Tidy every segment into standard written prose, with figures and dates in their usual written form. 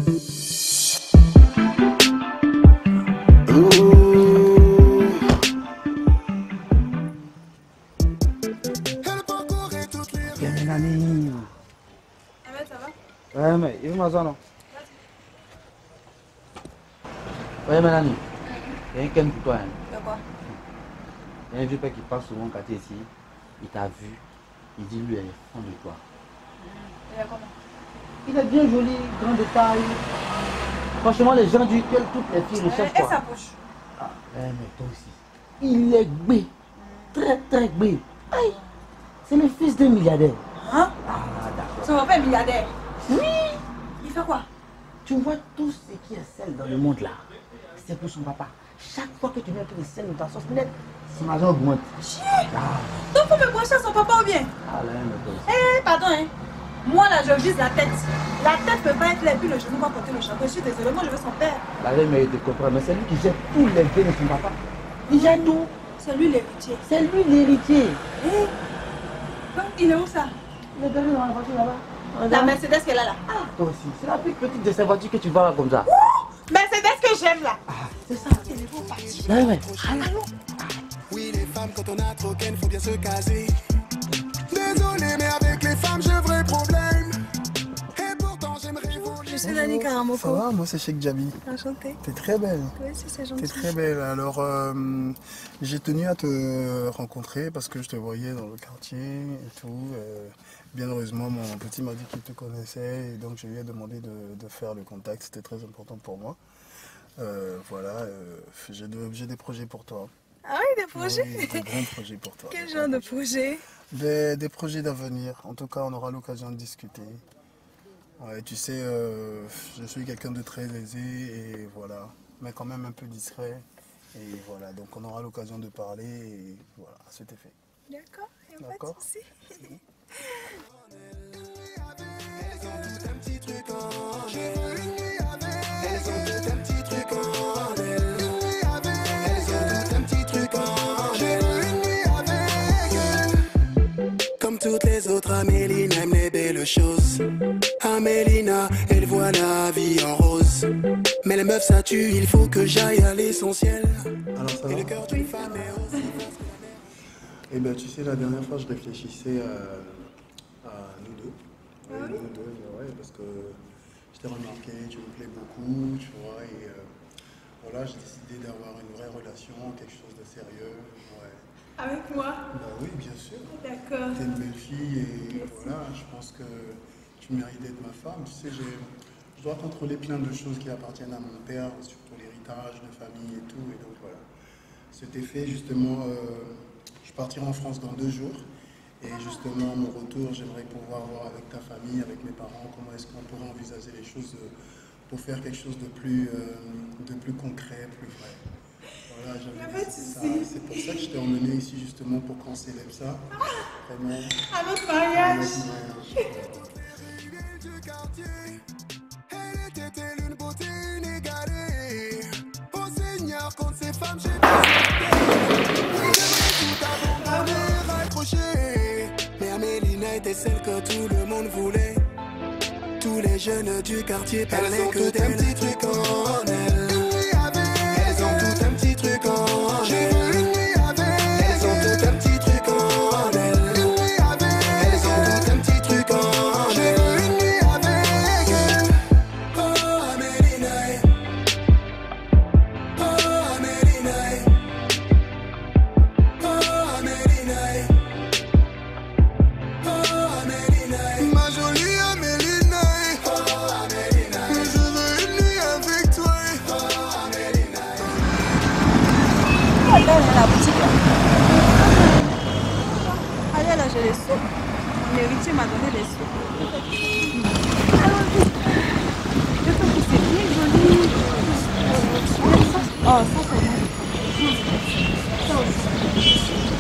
Ouais, mais il m'a ça, non? Ouais, mais Nani, il y a un ken pour toi. Hein. De quoi? Il y a un vieux père qui passe souvent quand tu es ici. Il t'a vu. Il dit lui, elle est fan de toi. Il est comment? Il est bien joli, grand de taille. Franchement, les gens disent que toutes les filles recherchent quoi. Et sa bouche? Ah, mais toi aussi. Il est gbé. Très, très gbé. Aïe, c'est le fils d'un milliardaire. Hein? Ah, d'accord. Son papa est milliardaire? Oui. Il fait quoi? Tu vois tout ce qui est sel dans le monde là. C'est pour son papa. Chaque fois que tu mets un peu de sel dans ta sauce net, son argent augmente. Chier! Donc faut me brancher à son papa ou bien? Ah, là, mais toi aussi. Eh, pardon, hein. Moi là, je vise la tête. La tête peut pas être là et puis le genou va porter le chapeau. Je suis désolée, moi je veux son père. La reine mérite de comprendre, mais c'est lui qui gère tous les biens de son papa. Il gère tout. C'est lui l'héritier. C'est lui l'héritier. Eh? Donc il est où ça? Il est derrière dans la voiture là-bas. La Mercedes qu'elle a là. Ah, toi aussi. C'est la plus petite de ces voitures que tu vois là comme ça. Mercedes que j'aime là. Ah, c'est ça. Il est beau parti. Ouais, ouais. Oui, les femmes, quand on a trop ken, faut bien se caser. Désolé, mais avec les femmes, j'ai un vrai problème. Et pourtant, j'aimerais voler. Je suis Nani Karamoko. Ça va, moi c'est Cheikh Djabi. Enchantée. T'es très belle. Oui, si c'est T'es gentil. très belle. Alors, j'ai tenu à te rencontrer parce que je te voyais dans le quartier et tout. Bien heureusement, mon petit m'a dit qu'il te connaissait et donc je lui ai demandé de faire le contact. C'était très important pour moi. Voilà, j'ai des projets pour toi. Ah oui, des projets? Oui, des grands projets pour toi. Quel genre de projet? Des projets d'avenir. En tout cas, on aura l'occasion de discuter. Ouais, tu sais, je suis quelqu'un de très aisé et voilà, mais quand même un peu discret. Et voilà, donc on aura l'occasion de parler et voilà, à cet effet. D'accord, il n'y a pas de souci. Elles ont tout un petit truc en elles. Elles ont tout un petit truc en elles. Elles ont tout un petit truc en elles. Comme toutes les autres, Amélina aime les belles choses. Amélina, elle voit la vie en rose. Mais les meufs ça tue, il faut que j'aille à l'essentiel. Alors ça Et va? le cœur d'une femme est aussi. Eh bien, tu sais, la dernière fois, je réfléchissais à nous deux. Ah oui? Nous deux, ouais, parce que je t'ai remarqué, tu me plais beaucoup, tu vois, et voilà, j'ai décidé d'avoir une vraie relation, quelque chose de sérieux, ouais. Avec moi? Bah oui, bien sûr. D'accord. T'es une belle fille et voilà, je pense que tu mérites d'être ma femme. Tu sais, je dois contrôler plein de choses qui appartiennent à mon père, surtout l'héritage, la famille et tout, et donc voilà. Cet effet, justement, je partirai en France dans 2 jours. Et justement, à mon retour, j'aimerais pouvoir voir avec ta famille, avec mes parents, comment est-ce qu'on pourrait envisager les choses pour faire quelque chose de plus concret, plus vrai. Voilà, j'avais décidé ça. C'est pour ça que je t'ai emmené ici, justement, pour qu'on célèbre ça. Vraiment. À notre mariage. Elle était une beauté inégalée. Au Seigneur, contre ces femmes, j'ai tout abandonné, raccroché. Mais Amélina était celle que tout le monde voulait. Tous les jeunes du quartier parlaient que d'un petit truc en elles. Elles ont tout un petit truc en elles. Elles ont tout un petit truc en elles. Elles ont tout un petit truc en elles. Oh Amélina, oh Amélina, oh Amélina, oh Amélina, ma jolie Amélina, oh Amélina, je veux une nuit avec toi, oh Amélina. Allez là, la boutique là. Allez là, j'ai les sous. Mon héritier m'a donné les sous. Allons-y. Je trouve que c'est bien joli. Oh, ça c'est bon. Ça aussi.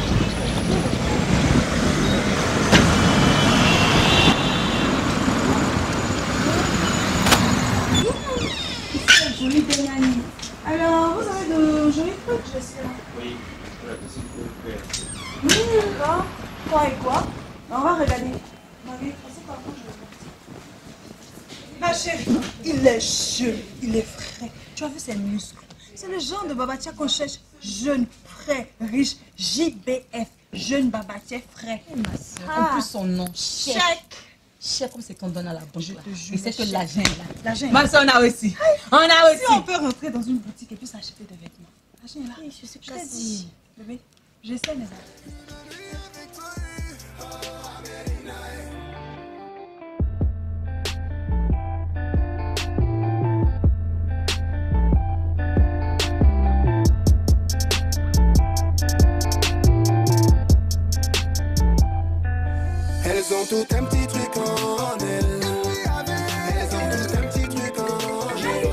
C'est joli de Nani. Alors, vous avez de jolis trucs, je sais. Oui, voilà, c'est ce que D'accord. Quoi et quoi? On va regarder. Marie, c'est par contre, je vais Ma chérie, il est jeune, il est frais. Tu as vu ses muscles? C'est le genre de Babatia qu'on cherche. Jeune, frais, riche, JBF. Jeune Babatia frais. En plus, son nom, Chèque. Chèque, comme c'est qu'on donne à la banque. Je te jure. Et c'est que l'argent est là. L'argent est là. Ma soeur, on a aussi. On a aussi. Si on peut rentrer dans une boutique et puis s'acheter des vêtements. L'argent est là. Oui, je suis Je t'ai dit. Bébé, j'essaie mes affaires. Elles ont tout un petit truc en elles. Elles ont tout un petit truc en elles.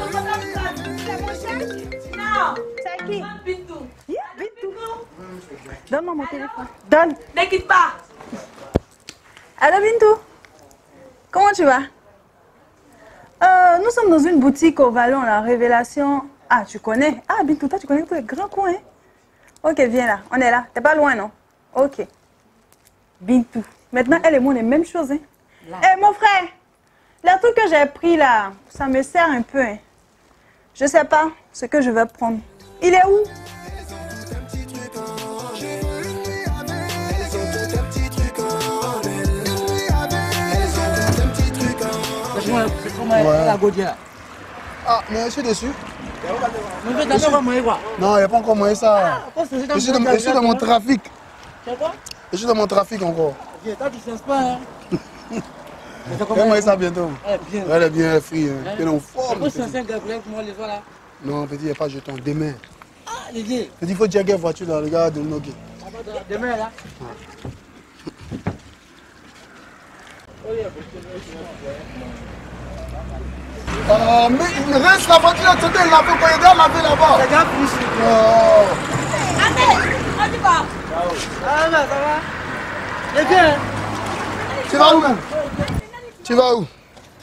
Non. C'est qui? Bintou. Bintou. Donne-moi mon téléphone. Donne. Ne quitte pas. Allô Bintou. Comment tu vas? Nous sommes dans une boutique au Vallon, la Révélation. Ah, tu connais? Ah, Bintou, toi, tu connais tous les grands coins. Ok, viens là. On est là. T'es pas loin, non? Ok. Bintou. Maintenant, elle et moi, on est même chose. Hein? Eh, mon frère, le truc que j'ai pris là, ça me sert un peu. Hein. Je sais pas ce que je vais prendre. Il est où? Elles ont tout un petit truc en elles. Elles ont tout un petit truc en elles. Elles ont tout un petit truc en elles. C'est comment la Gaudière? Ah, mais je suis déçu. Mais vous avez pas moyen quoi? Non, il n'y a pas encore moyen ça. Je Je suis dans mon trafic. C'est quoi? Je suis dans mon trafic encore. Ok, toi tu ne sais pas. Quel moyen ça bientôt? Bien. Elle est bien free. Hein. Elle est en forme. Pourquoi c'est un gars pour moi les soirs là? Non, petit, il n'y a pas de jeton. Demain. Ah, les vieux. Il faut jaguer la voiture là, le gars de Nogué. Demain là. Mais reste la voiture, tu t'es lavé, quand il est lavé là-bas. Les gars, plus. Oh. On y va. Ah, mais ça va. Les vieux. Tu vas où? Tu vas où?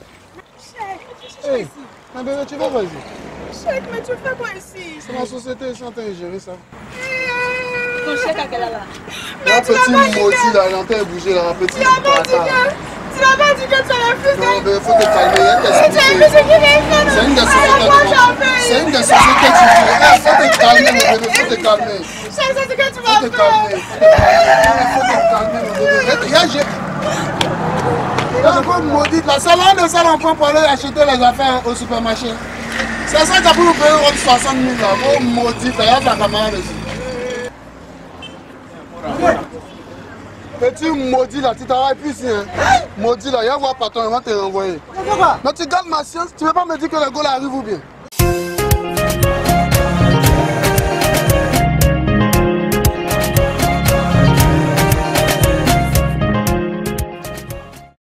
Hey, ma bébé, tu vas ici? Chèque, mais tu fais quoi ici? C'est ma société, je suis en train de gérer ça. Ton chèque à quelle heure là? La petite maudit là, elle est en train de bouger là, la petite bâtard. Tu n'as pas dit que tu allais faire Non, mais faut te calmer, il y a des sociétés. C'est une des sociétés. C'est une des sociétés que tu veux. Faut te calmer, mon bébé, faut te calmer. C'est ce que tu Faut vas te faire. calmer. Faut te calmer, mon bébé. Il y a un peu maudite là. C'est là de ça l'emploi pour aller acheter les affaires au supermarché. C'est ça qui a pu vous payer 60 000 là. Oh maudite là, il y a de la camarade ici. Petit maudit là, tu travailles plus ici. Hein. Maudit là, il va voir patron, il va te renvoyer. Mais tu gardes ma science, tu ne veux pas me dire que le goal arrive ou bien?